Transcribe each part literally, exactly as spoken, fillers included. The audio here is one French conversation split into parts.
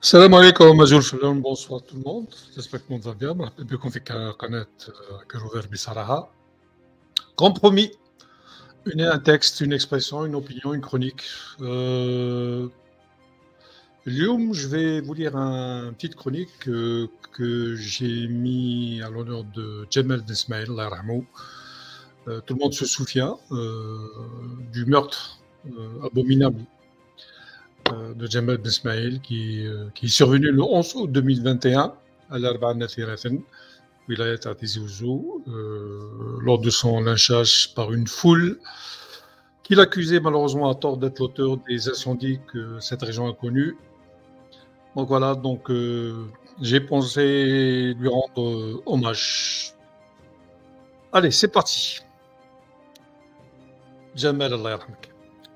Salam alaikum, Majoul Shalom, bonsoir tout le monde. J'espère que tout le monde va bien. Je qu'on fait connaître Karouver Bissaraha. Comme promis, une, un texte, une expression, une opinion, une chronique. Euh, Lyoum, je vais vous lire un, une petite chronique que, que j'ai mis à l'honneur de Djamel Desmail, euh, tout le monde se souvient euh, du meurtre euh, abominable de Djamel Besmaïl qui, euh, qui est survenu le onze août deux mille vingt et un à l'Arba'a Nathiraten, Wilayat Tizi Ouzou, euh, lors de son lynchage par une foule qu'il accusait malheureusement à tort d'être l'auteur des incendies que cette région a connus. Donc voilà, donc euh, j'ai pensé lui rendre euh, hommage. Allez, c'est parti. Djamel Allah yarhamk.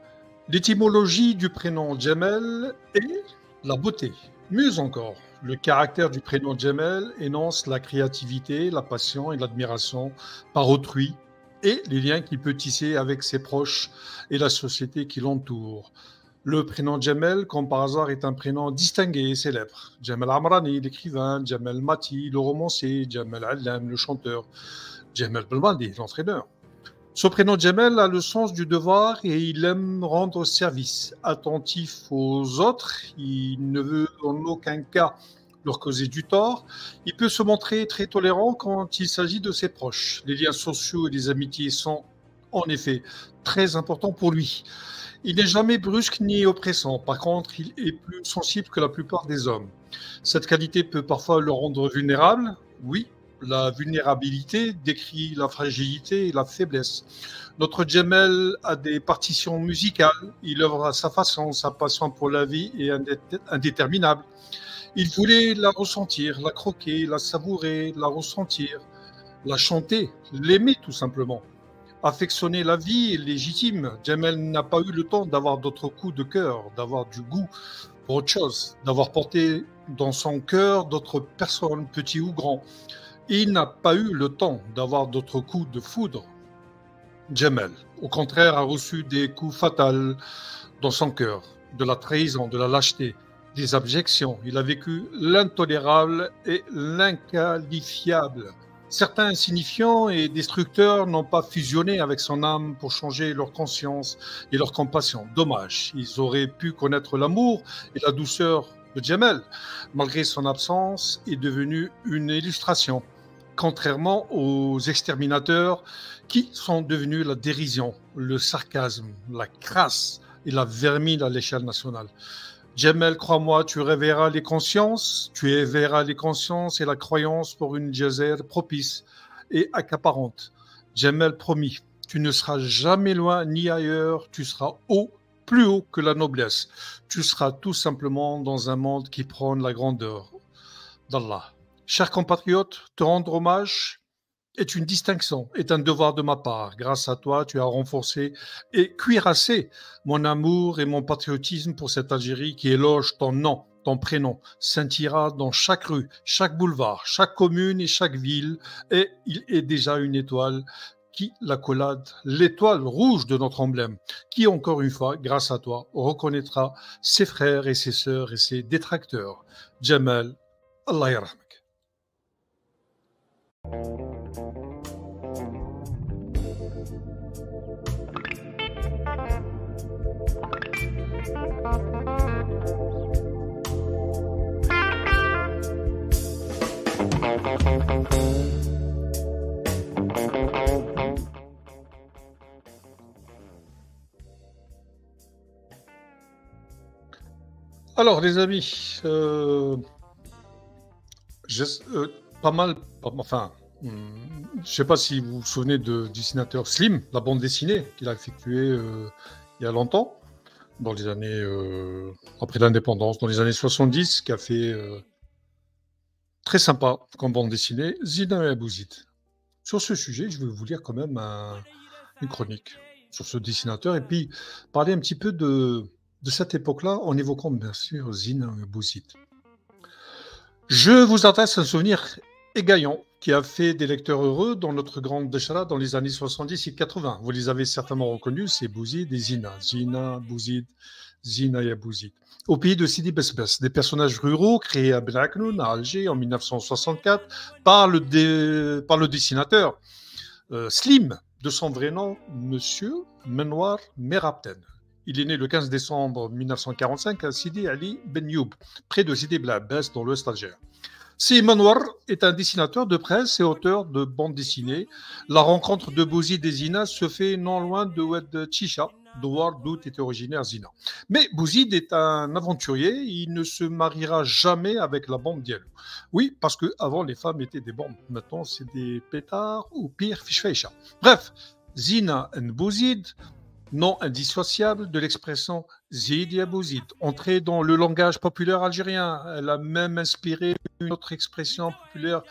L'étymologie du prénom Djamel est la beauté. Mieux encore, le caractère du prénom Djamel énonce la créativité, la passion et l'admiration par autrui et les liens qu'il peut tisser avec ses proches et la société qui l'entoure. Le prénom Djamel, comme par hasard, est un prénom distingué et célèbre. Djamel Amrani, l'écrivain, Djamel Mati, le romancier, Djamel Allam, le chanteur, Djamel Belmadi, l'entraîneur. Ce prénom Djamel a le sens du devoir et il aime rendre service. Attentif aux autres, il ne veut en aucun cas leur causer du tort. Il peut se montrer très tolérant quand il s'agit de ses proches. Les liens sociaux et les amitiés sont en effet très importants pour lui. Il n'est jamais brusque ni oppressant. Par contre, il est plus sensible que la plupart des hommes. Cette qualité peut parfois le rendre vulnérable, oui. La vulnérabilité décrit la fragilité et la faiblesse. Notre Djamel a des partitions musicales. Il œuvre à sa façon. Sa passion pour la vie est indéterminable. Il voulait la ressentir, la croquer, la savourer, la ressentir, la chanter, l'aimer tout simplement. Affectionner la vie est légitime. Djamel n'a pas eu le temps d'avoir d'autres coups de cœur, d'avoir du goût pour autre chose, d'avoir porté dans son cœur d'autres personnes, petits ou grands. Il n'a pas eu le temps d'avoir d'autres coups de foudre. Djamel, au contraire, a reçu des coups fatals dans son cœur, de la trahison, de la lâcheté, des abjections. Il a vécu l'intolérable et l'inqualifiable. Certains insignifiants et destructeurs n'ont pas fusionné avec son âme pour changer leur conscience et leur compassion. Dommage, ils auraient pu connaître l'amour et la douceur de Djamel, malgré son absence, est devenu une illustration. Contrairement aux exterminateurs qui sont devenus la dérision, le sarcasme, la crasse et la vermine à l'échelle nationale. Djamel, crois-moi, tu réveilleras les consciences, tu éveilleras les consciences et la croyance pour une Djéser propice et accaparante. Djamel, promis, tu ne seras jamais loin ni ailleurs, tu seras haut, plus haut que la noblesse. Tu seras tout simplement dans un monde qui prône la grandeur d'Allah. Chers compatriotes, te rendre hommage est une distinction, est un devoir de ma part. Grâce à toi, tu as renforcé et cuirassé mon amour et mon patriotisme pour cette Algérie qui éloge ton nom, ton prénom, scintillera dans chaque rue, chaque boulevard, chaque commune et chaque ville. Et il est déjà une étoile qui l'accolade, l'étoile rouge de notre emblème, qui encore une fois, grâce à toi, reconnaîtra ses frères et ses sœurs et ses détracteurs. Djamel, Allah yarhamk. Alors les amis, euh, je, euh, pas mal, enfin, je ne sais pas si vous vous souvenez de, du dessinateur Slim, la bande dessinée qu'il a effectuée euh, il y a longtemps, dans les années, euh, après l'indépendance, dans les années soixante-dix, qui a fait euh, très sympa comme bande dessinée, Zina et Bouzid. Sur ce sujet, je vais vous lire quand même un, une chronique sur ce dessinateur et puis parler un petit peu de, de cette époque-là en évoquant bien sûr Zina et Bouzid. Je vous adresse un souvenir égaillant qui a fait des lecteurs heureux dans notre grande Deshra dans les années soixante-dix et quatre-vingts. Vous les avez certainement reconnus, c'est Bouzid et Zina. Zina, Bouzid, Zina et Bouzid. Au pays de Sidi Besbes, des personnages ruraux créés à Benaknoun, à Alger, en mille neuf cent soixante-quatre, par le, dé... par le dessinateur euh, Slim, de son vrai nom, Monsieur Menouar Merabten. Il est né le quinze décembre mille neuf cent quarante-cinq à Sidi Ali Ben Youb, près de Sidi Blabès, dans l'ouest algérien. Si Menouar est un dessinateur de presse et auteur de bandes dessinées, la rencontre de Bouzid et Zina se fait non loin de Oued Chicha, d'où était originaire Zina. Mais Bouzid est un aventurier, il ne se mariera jamais avec la bombe Diallo. Oui, parce qu'avant les femmes étaient des bombes, maintenant c'est des pétards ou pire, fichfecha. Bref, Zina et Bouzid, nom indissociable de l'expression Zid ya Bouzid, entrée dans le langage populaire algérien. Elle a même inspiré une autre expression populaire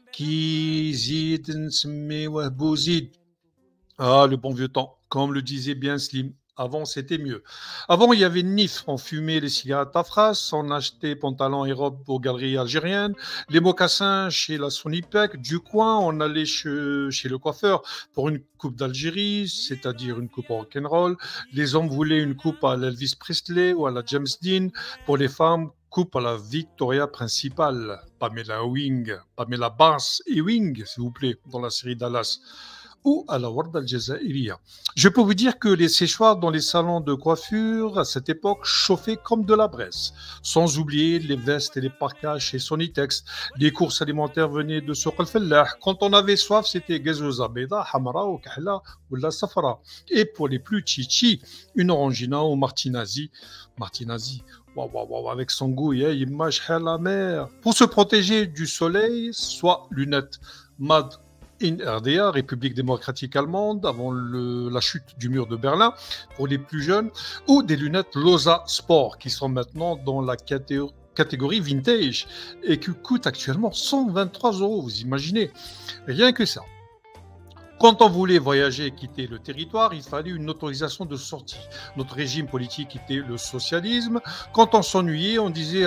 qui Zid nsmi wa Bouzid. Ah, le bon vieux temps, comme le disait bien Slim. Avant, c'était mieux. Avant, il y avait Nif. On fumait les cigarettes à Fras, on achetait pantalons et robes aux galeries algériennes, les mocassins chez la Sonipec. Du coin, on allait chez, chez le coiffeur pour une coupe d'Algérie, c'est-à-dire une coupe rock'n'roll. Les hommes voulaient une coupe à l'Elvis Presley ou à la James Dean. Pour les femmes, coupe à la Victoria principale. Pamela Wing, Pamela Bass et Wing, s'il vous plaît, dans la série Dallas. Ou à la Warda al-Jazairiya. Je peux vous dire que les séchoirs dans les salons de coiffure à cette époque chauffaient comme de la braise. Sans oublier les vestes et les parkas chez Sonitex. Les courses alimentaires venaient de Souq al-Fallah. Quand on avait soif, c'était Gazouza Beda, Hamra ou Kahla ou la Safara. Et pour les plus chichi, une Orangina ou Martinazi. Martinazi. Wow, wow, wow, avec son goût, il mâche la mer. Pour se protéger du soleil, soit lunettes Mad in R D A, République démocratique allemande, avant le, la chute du mur de Berlin, pour les plus jeunes, ou des lunettes Loza Sport, qui sont maintenant dans la catégorie, catégorie vintage, et qui coûtent actuellement cent vingt-trois euros, vous imaginez, rien que ça. Quand on voulait voyager et quitter le territoire, il fallait une autorisation de sortie. Notre régime politique était le socialisme. Quand on s'ennuyait, on disait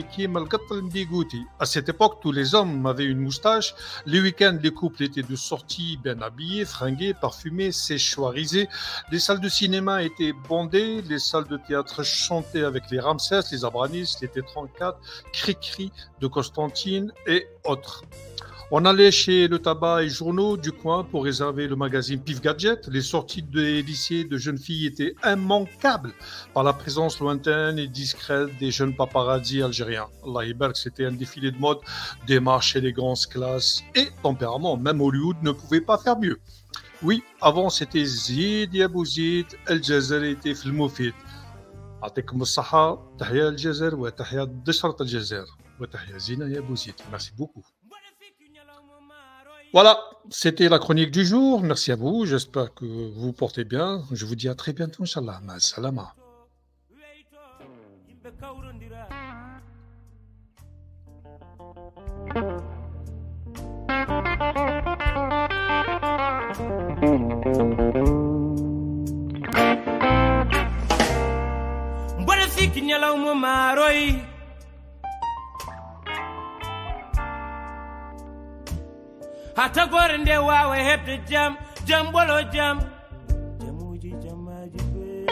« À cette époque, tous les hommes avaient une moustache. Les week-ends, les couples étaient de sortie, bien habillés, fringués, parfumés, séchoirisés. Les salles de cinéma étaient bondées. Les salles de théâtre chantaient avec les Ramsès, les Abranis, les T trente-quatre, Cri-Cri de Constantine et autres. On allait chez le tabac et journaux du coin pour réserver le magazine Pif Gadget. Les sorties des lycées de jeunes filles étaient immanquables par la présence lointaine et discrète des jeunes paparazzis algériens. Allah Iberk, c'était un défilé de mode, démarche, élégance, classe et tempérament. Même Hollywood ne pouvait pas faire mieux. Oui, avant c'était Zid ya Bouzid, El Jazer était Filmofid. Atekum as-saha, tahia El Jazer wa tahia Deshrat El Jazer wa tahia Zina ya Bouzid. Merci beaucoup. Voilà, c'était la chronique du jour. Merci à vous. J'espère que vous vous portez bien. Je vous dis à très bientôt, Inch'Allah. Ma salama. Hata gore nde wawe hebde jam jam bolo jam jamuji jamaji be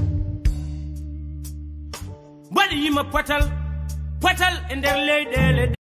badi yima potal potal ender leydele